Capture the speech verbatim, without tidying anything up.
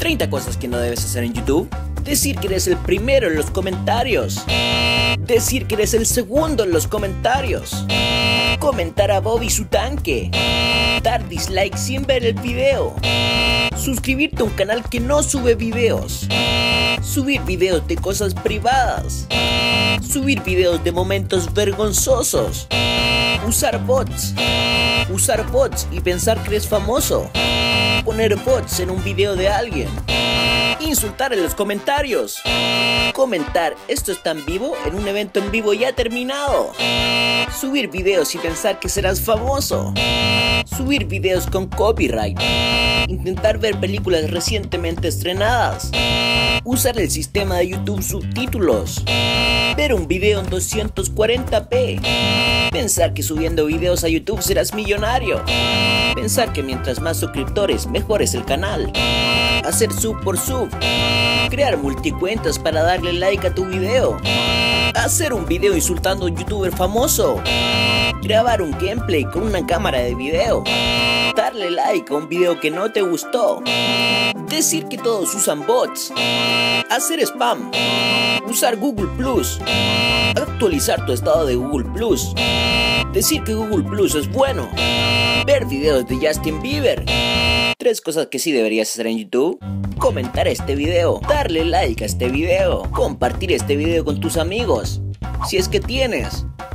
treinta cosas que no debes hacer en YouTube. Decir que eres el primero en los comentarios. Decir que eres el segundo en los comentarios. Comentar a Bob y su tanque. Dar dislike sin ver el video. Suscribirte a un canal que no sube videos. Subir videos de cosas privadas. Subir videos de momentos vergonzosos. Usar bots. Usar bots y pensar que eres famoso. Poner bots en un video de alguien. Insultar en los comentarios. Comentar "esto está en vivo" en un evento en vivo ya terminado. Subir videos y pensar que serás famoso. Subir videos con copyright. Intentar ver películas recientemente estrenadas. Usar el sistema de YouTube subtítulos. Ver un video en doscientos cuarenta p. Pensar que subiendo videos a YouTube serás millonario. Pensar que mientras más suscriptores, mejor es el canal. Hacer sub por sub. Crear multicuentas para darle like a tu video. Hacer un video insultando a un youtuber famoso. Grabar un gameplay con una cámara de video. Darle like a un video que no te gustó. Decir que todos usan bots. Hacer spam. Usar Google Plus. Actualizar tu estado de Google Plus. Decir que Google Plus es bueno. Ver videos de Justin Bieber. Tres cosas que sí deberías hacer en YouTube. Comentar este video. Darle like a este video. Compartir este video con tus amigos, si es que tienes.